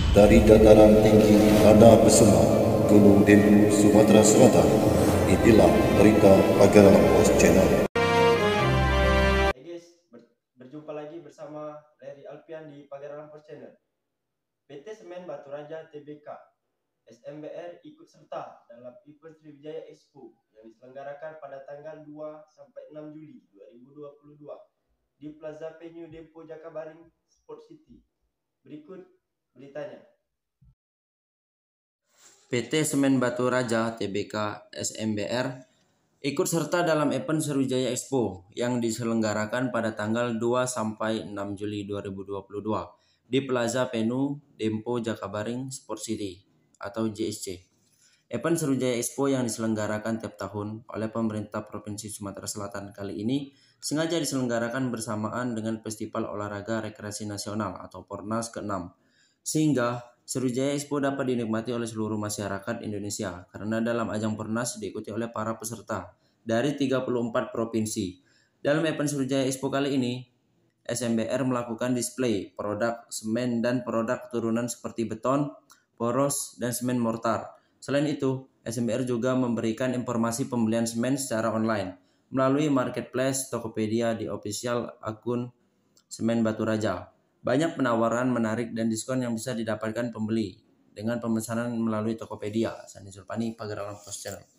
Dari dataran tinggi Tanah Besema, Gunung Dempu, Sumatera Selatan, inilah berita Pagaralam Pos Channel. Hai guys, berjumpa lagi bersama Larry Alpian di Pagaralam Pos Channel. PT Semen Batu Raja Tbk SMBR ikut serta dalam event Sriwijaya Expo yang diselenggarakan pada tanggal 2 sampai 6 Juli 2022 di Plaza Venue Dempo Jakabaring Sport City. Berikut beritanya. PT Semen Batu Raja Tbk SMBR ikut serta dalam event Sriwijaya Expo yang diselenggarakan pada tanggal 2 sampai 6 Juli 2022 di Plaza Venue Dempo Jakabaring Sport City atau JSC. Event Sriwijaya Expo yang diselenggarakan tiap tahun oleh pemerintah Provinsi Sumatera Selatan kali ini sengaja diselenggarakan bersamaan dengan Festival Olahraga Rekreasi Nasional atau Pornas ke-6, sehingga Sriwijaya Expo dapat dinikmati oleh seluruh masyarakat Indonesia karena dalam ajang Pornas diikuti oleh para peserta dari 34 provinsi. Dalam event Sriwijaya Expo kali ini, SMBR melakukan display produk semen dan produk turunan seperti beton, poros, dan semen mortar. Selain itu, SMBR juga memberikan informasi pembelian semen secara online melalui marketplace Tokopedia di official akun Semen Batu Raja. Banyak penawaran menarik dan diskon yang bisa didapatkan pembeli dengan pemesanan melalui Tokopedia. Sandi Sulpani, Pagaralam Pos Channel.